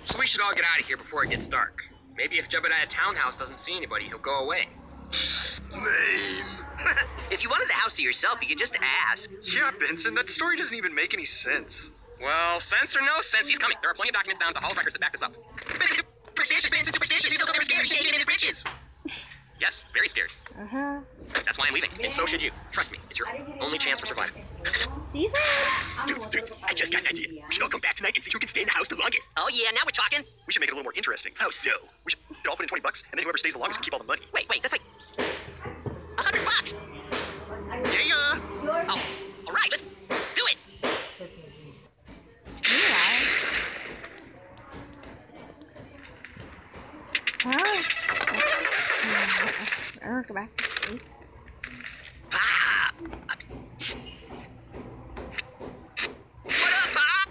So we should all get out of here before it gets dark. Maybe if Jebediah Townhouse doesn't see anybody, he'll go away. Lame. If you wanted the house to yourself, you could just ask. Yeah, Benson, that story doesn't even make any sense. Well, sense or no sense, he's coming. There are plenty of documents down at the Hall of Records that back this up. Superstitious, Benson, superstitious. He's also very scared. Shaking in his britches. Yes, very scared. That's why I'm leaving, and so should you. Trust me, it's your only chance for survival. Season? Dudes, I just got an idea. We should all come back tonight and see who can stay in the house the longest. Oh yeah, now we're talking. We should make it a little more interesting. How so? We should all put in $20, and then whoever stays the longest can keep all the money. Wait, that's like $100. Yeah. Oh, all right, let's do it. Yeah. Huh? I'll go back to sleep. Pop. What up, Pop?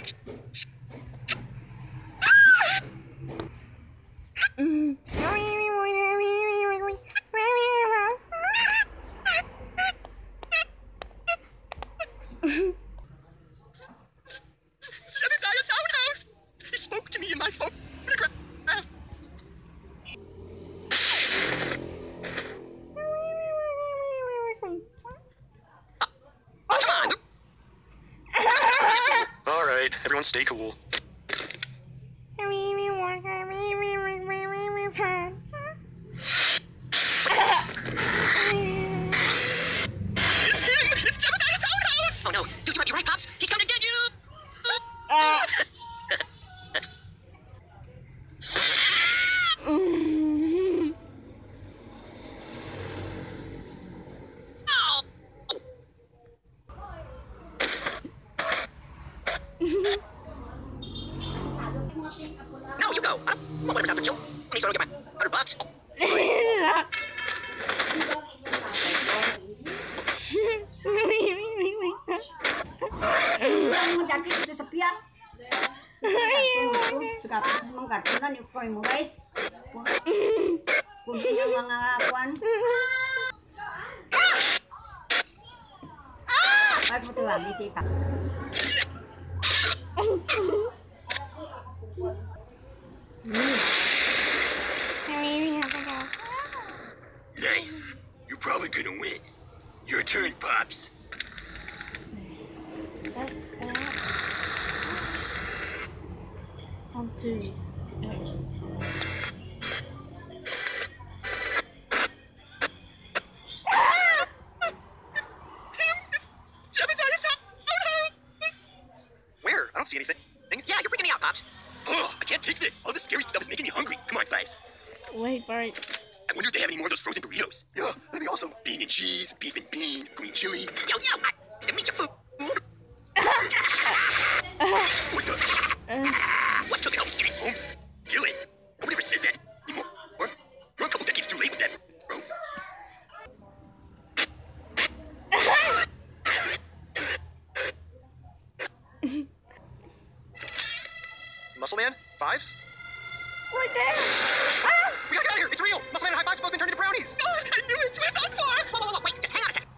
Jebediah Townhouse! He spoke to me in my photograph. All right, everyone stay cool. It's him! It's Jebediah Townhouse! Oh no, dude, you might be right, Pops. He's coming to get you. No, you go. I don't want whatever's out to kill. Please don't get my $100. Menjadi itu sepiak. Suka mengkartunan yuk kau guys. Kunci yang mengakuan. Baik betul lagi sih kak. Nice. You're probably gonna win. Your turn, Pops. On to Jebediah Townhouse! Where? I don't see anything. Yeah, you're freaking me out, Pops. Ugh, I can't take this. All this scary stuff is making me hungry. Come on, guys. wait for it. I wonder if they have any more of those frozen burritos. Yeah, that'd be awesome. Bean and cheese, beef and bean, green chili. Yo, to meet your food. What the? What's cooking all this skinny foams? Kill it. Nobody ever says that anymore. We're a couple decades too late with that, bro. Muscle Man? Fives? Right there. We gotta get out of here! It's real! Muscle Man and High Fives both been turned into brownies! I knew it! We're done for! Whoa, wait, just hang on a sec.